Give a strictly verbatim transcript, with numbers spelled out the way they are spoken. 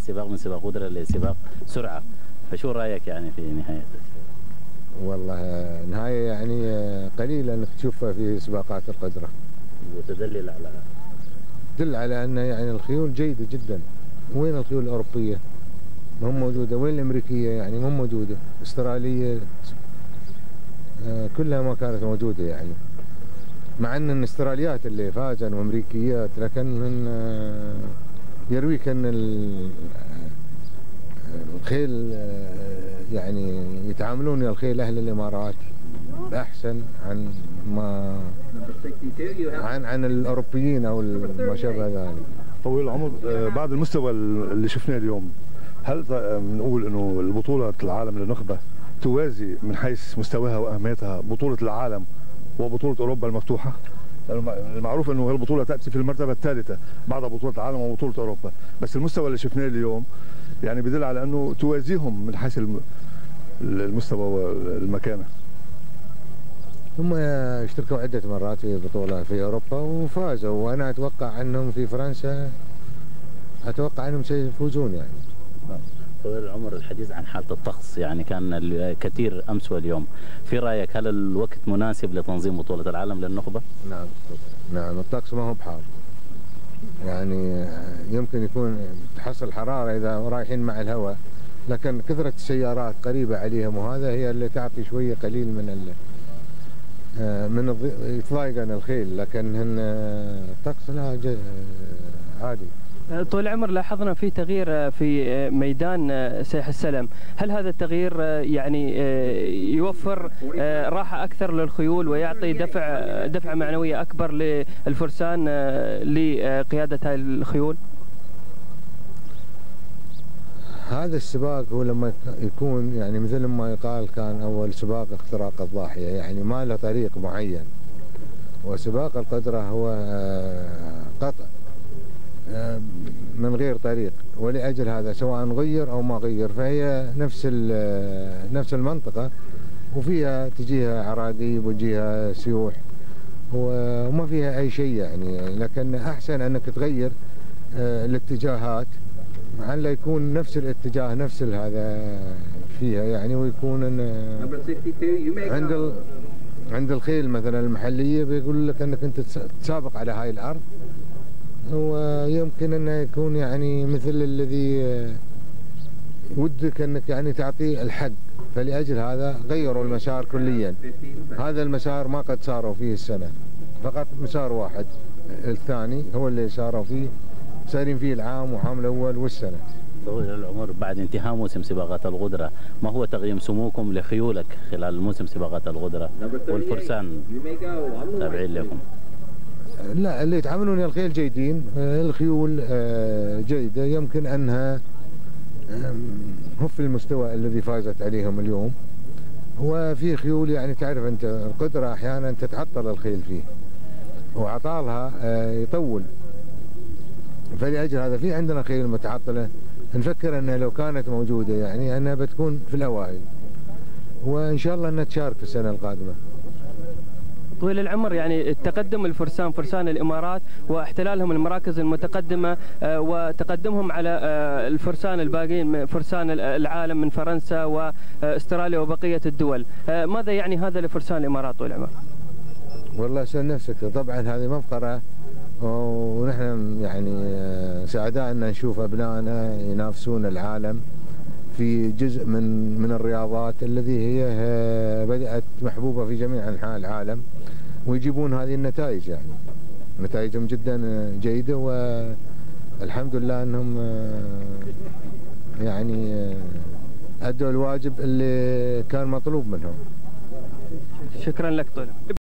سباق من سباق غدرة لسباق سرعة، فشو رأيك يعني في نهاية؟ والله نهاية يعني قليلة انك تشوفها في سباقات القدرة، وتدلل على تدل على ان يعني الخيول جيدة جدا. وين الخيول الأوروبية؟ ما هم موجودة. وين الأمريكية؟ يعني ما هم موجودة. استرالية كلها ما كانت موجودة يعني، مع ان الاستراليات اللي فازن وامريكيات، لكن من يرويك ان الخيل يعني يتعاملون يا الخيل اهل الامارات احسن عن ما عن عن الاوروبيين او ما شابه ذلك. طويل العمر، بعد المستوى اللي شفناه اليوم، هل بنقول انه البطوله العالم للنخبه توازي من حيث مستواها واهميتها بطوله العالم وبطوله اوروبا المفتوحه؟ المعروف انه هالبطوله تاتي في المرتبه الثالثه بعد بطوله العالم وبطوله اوروبا، بس المستوى اللي شفناه اليوم يعني بدل على انه توازيهم من حيث المستوى والمكانه. هم اشتركوا عده مرات في بطوله في اوروبا وفازوا، وانا اتوقع انهم في فرنسا اتوقع انهم سيفوزون يعني. طويل العمر، الحديث عن حالة الطقس يعني كان كثير أمس واليوم، في رأيك هل الوقت مناسب لتنظيم بطولة العالم للنخبة؟ نعم نعم، الطقس ما هو بحار يعني، يمكن يكون تحصل حرارة إذا رايحين مع الهواء، لكن كثرة السيارات قريبة عليهم وهذا هي اللي تعطي شوية قليل من ال من يتضايقن الخيل، لكن هن الطقس لا عادي. طول العمر لاحظنا في تغيير في ميدان سيح السلم، هل هذا التغيير يعني يوفر راحة أكثر للخيول ويعطي دفع دفعة معنوية أكبر للفرسان لقيادة هذه الخيول؟ هذا السباق هو لما يكون يعني مثل ما يقال كان أول سباق اختراق الضاحية، يعني ما له طريق معين، وسباق القدرة هو قطع من غير طريق، ولأجل هذا سواء غير أو ما غير فهي نفس نفس المنطقة، وفيها تجيها عراقيب وتجيها سيوح وما فيها أي شيء يعني، لكن أحسن أنك تغير الاتجاهات عن لا يكون نفس الاتجاه نفس هذا فيها يعني، ويكون عند ال... عند الخيل مثلا المحلية بيقول لك أنك أنت تسابق على هاي الأرض، ويمكن أنه يكون يعني مثل الذي ودك أنك يعني تعطيه الحق، فلأجل هذا غيروا المسار كليا. هذا المسار ما قد ساروا فيه السنة، فقط مسار واحد الثاني هو اللي ساروا فيه، سارين فيه العام وعام الأول والسنة. طويل العمر، بعد انتهاء موسم سباقات الغدرة، ما هو تقييم سموكم لخيولك خلال موسم سباقات الغدرة والفرسان تابعين لكم؟ لا، اللي يتعاملون يا الخيل جيدين، الخيول جيدة، يمكن أنها هو في المستوى الذي فازت عليهم اليوم، وفي خيول يعني تعرف أنت القدرة أحيانا تتعطل الخيل فيه وعطالها يطول، فلأجل هذا في عندنا خيل متعطلة نفكر أنها لو كانت موجودة يعني أنها بتكون في الأوائل، وإن شاء الله أنها تشارك في السنة القادمة. طويل العمر، يعني التقدم الفرسان فرسان الإمارات واحتلالهم المراكز المتقدمة وتقدمهم على الفرسان الباقيين فرسان العالم من فرنسا واستراليا وبقية الدول، ماذا يعني هذا لفرسان الإمارات طويل العمر؟ والله سأل نفسك، طبعا هذه مفخرة ونحن يعني سعداء أن نشوف أبنائنا ينافسون العالم في جزء من من الرياضات الذي هي بدأت محبوبة في جميع أنحاء العالم، ويجيبون هذه النتائج يعني نتائجهم جدا جيدة، والحمد لله أنهم يعني أدوا الواجب اللي كان مطلوب منهم. شكرا لك طويل.